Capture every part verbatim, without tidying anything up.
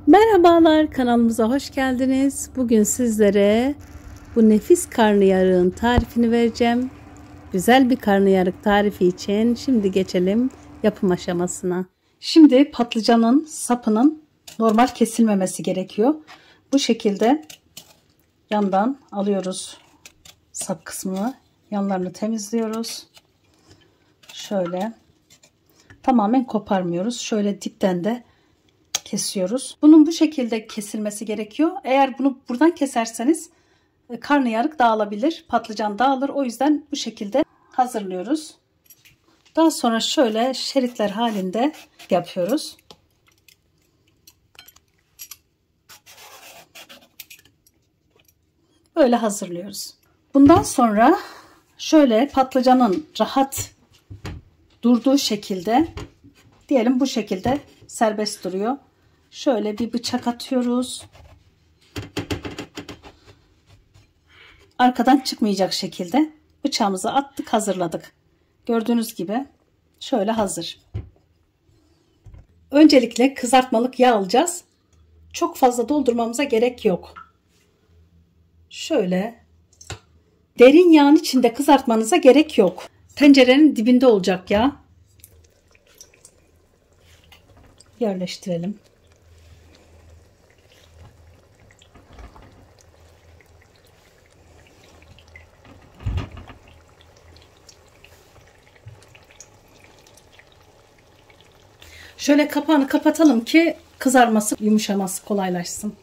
Merhabalar, kanalımıza hoş geldiniz. Bugün sizlere bu nefis karnıyarığın tarifini vereceğim. Güzel bir karnıyarık tarifi için şimdi geçelim yapım aşamasına. Şimdi patlıcanın sapının normal kesilmemesi gerekiyor. Bu şekilde yandan alıyoruz sap kısmını, yanlarını temizliyoruz. Şöyle tamamen koparmıyoruz. Şöyle dipten de kesiyoruz. Bunun bu şekilde kesilmesi gerekiyor. Eğer bunu buradan keserseniz karnıyarık dağılabilir, patlıcan dağılır. O yüzden bu şekilde hazırlıyoruz. Daha sonra şöyle şeritler halinde yapıyoruz. Böyle hazırlıyoruz. Bundan sonra şöyle patlıcanın rahat durduğu şekilde, diyelim bu şekilde serbest duruyor. Şöyle bir bıçak atıyoruz. Arkadan çıkmayacak şekilde bıçağımızı attık, hazırladık. Gördüğünüz gibi şöyle hazır. Öncelikle kızartmalık yağ alacağız. Çok fazla doldurmamıza gerek yok. Şöyle derin yağın içinde kızartmanıza gerek yok. Tencerenin dibinde olacak yağ. Yerleştirelim. Şöyle kapağını kapatalım ki kızarması, yumuşaması kolaylaşsın.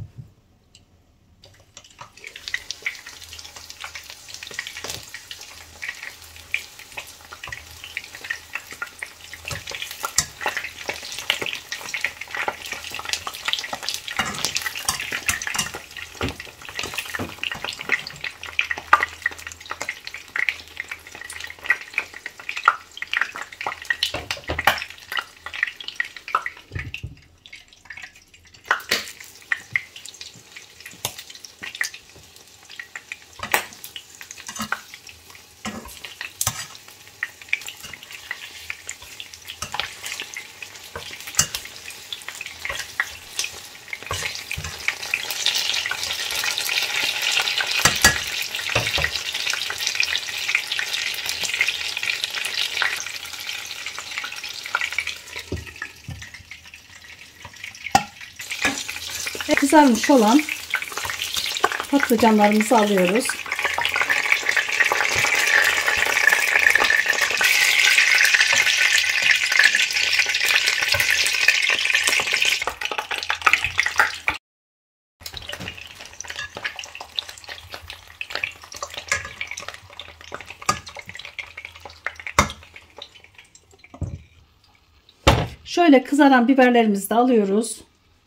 Ve kızarmış olan patlıcanlarımızı alıyoruz. Şöyle kızaran biberlerimizi de alıyoruz.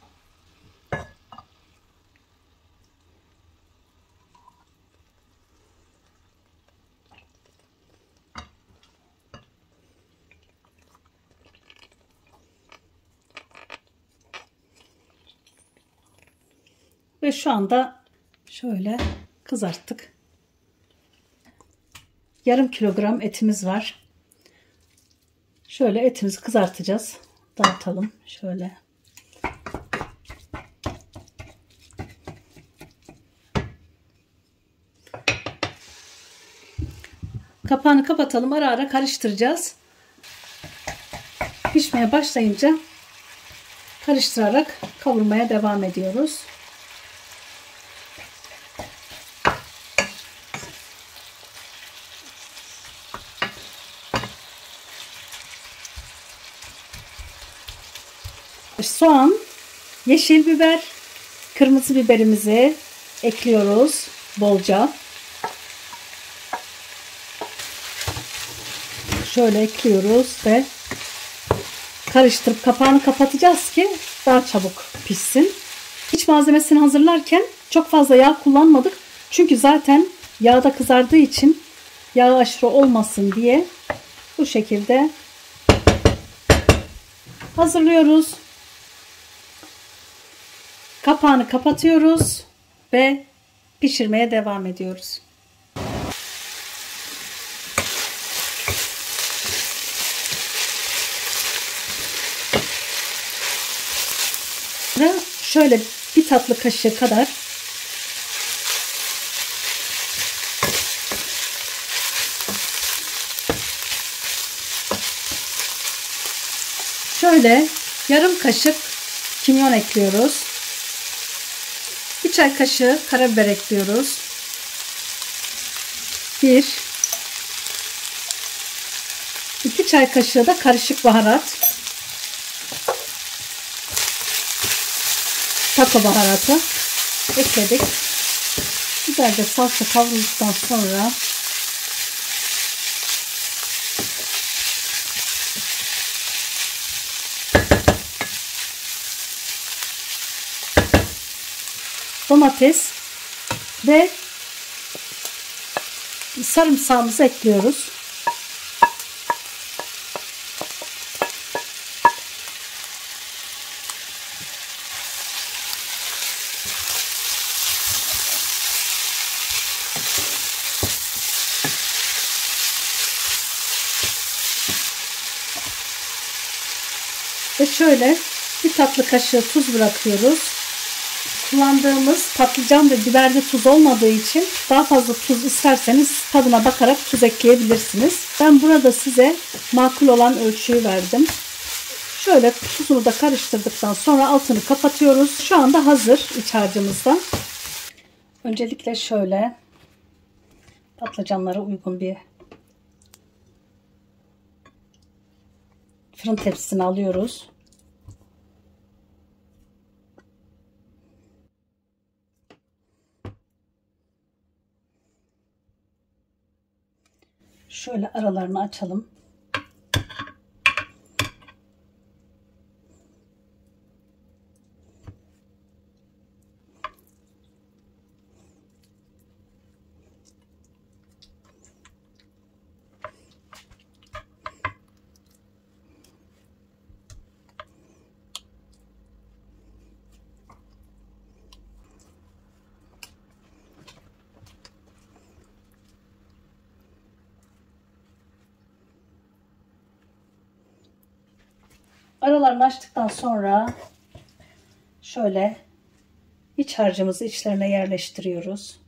Ve şu anda şöyle kızarttık. Yarım kilogram etimiz var. Şöyle etimizi kızartacağız. Dağıtalım şöyle. Kapağını kapatalım. Ara ara karıştıracağız. Pişmeye başlayınca karıştırarak kavurmaya devam ediyoruz. Soğan, yeşil biber, kırmızı biberimizi ekliyoruz bolca. Şöyle ekliyoruz ve karıştırıp kapağını kapatacağız ki daha çabuk pişsin. İç malzemesini hazırlarken çok fazla yağ kullanmadık. Çünkü zaten yağda kızardığı için yağ aşırı olmasın diye bu şekilde hazırlıyoruz. Kapağını kapatıyoruz ve pişirmeye devam ediyoruz. Şöyle bir tatlı kaşığı kadar şöyle yarım kaşık kimyon ekliyoruz. Bir çay kaşığı karabiber ekliyoruz. Bir iki çay kaşığı da karışık baharat. Taco baharatı ekledik. Güzelce salça kavrulduktan sonra domates ve sarımsağımızı ekliyoruz. Ve şöyle bir tatlı kaşığı tuz bırakıyoruz. Kullandığımız patlıcan ve biberde tuz olmadığı için daha fazla tuz isterseniz tadına bakarak tuz ekleyebilirsiniz. Ben burada size makul olan ölçüyü verdim. Şöyle tuzunu da karıştırdıktan sonra altını kapatıyoruz. Şu anda hazır iç harcımızda. Öncelikle şöyle patlıcanlara uygun bir fırın tepsisine alıyoruz. Şöyle aralarını açalım. Aralarını açtıktan sonra şöyle iç harcımızı içlerine yerleştiriyoruz.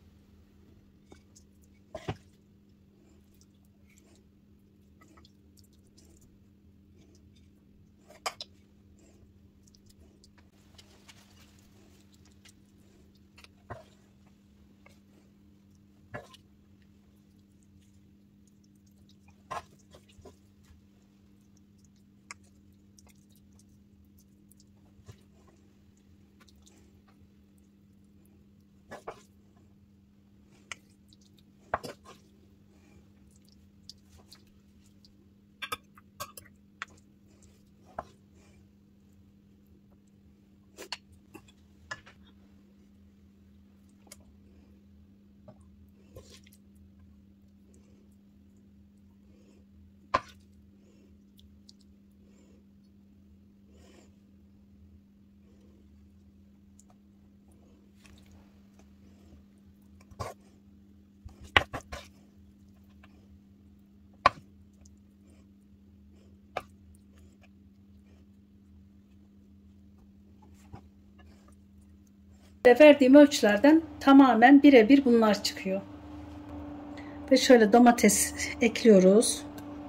Verdiğim ölçülerden tamamen birebir bunlar çıkıyor. Ve şöyle domates ekliyoruz.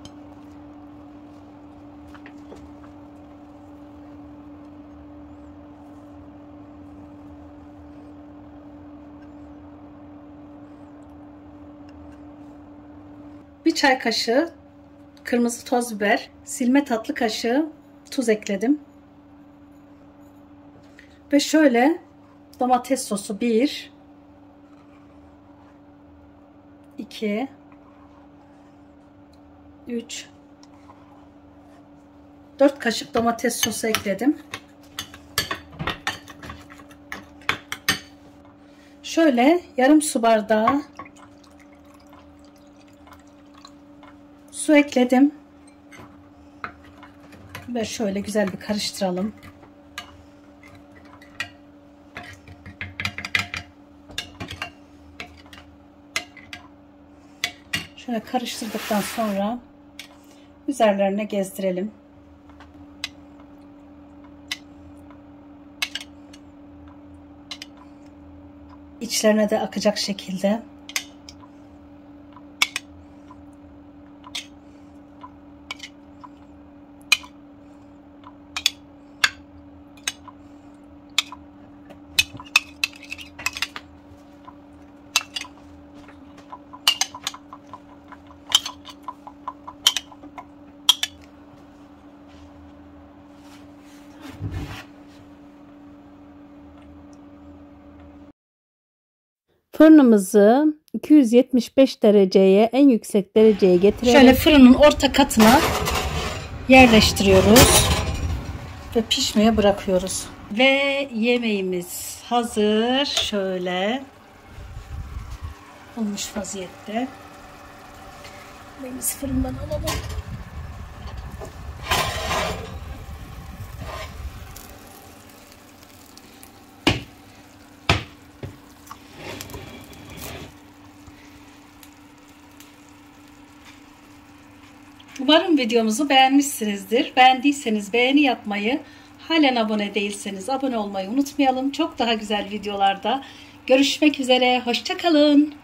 Bir çay kaşığı kırmızı toz biber, silme tatlı kaşığı tuz ekledim. Ve şöyle domates sosu bir, iki, üç, dört kaşık domates sosu ekledim. Şöyle yarım su bardağı su ekledim. Ve şöyle güzel bir karıştıralım. Şöyle karıştırdıktan sonra üzerlerine gezdirelim. içlerine de akacak şekilde. Fırınımızı iki yüz yetmiş beş dereceye, en yüksek dereceye getirelim. Şöyle fırının orta katına yerleştiriyoruz ve pişmeye bırakıyoruz. Ve yemeğimiz hazır. Şöyle olmuş vaziyette. Yemeğimizi fırından alalım. Umarım videomuzu beğenmişsinizdir. Beğendiyseniz beğeni yapmayı, halen abone değilseniz abone olmayı unutmayalım. Çok daha güzel videolarda görüşmek üzere. Hoşça kalın.